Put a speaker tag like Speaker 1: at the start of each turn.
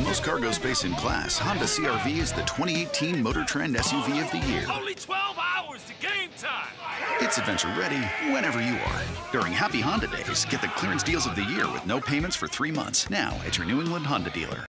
Speaker 1: most cargo space in class, Honda CR-V is the 2018 Motor Trend SUV of the year.
Speaker 2: Only 12 hours to game time.
Speaker 1: It's adventure ready whenever you are. During Happy Honda Days, get the clearance deals of the year with no payments for 3 months. Now at your New England Honda dealer.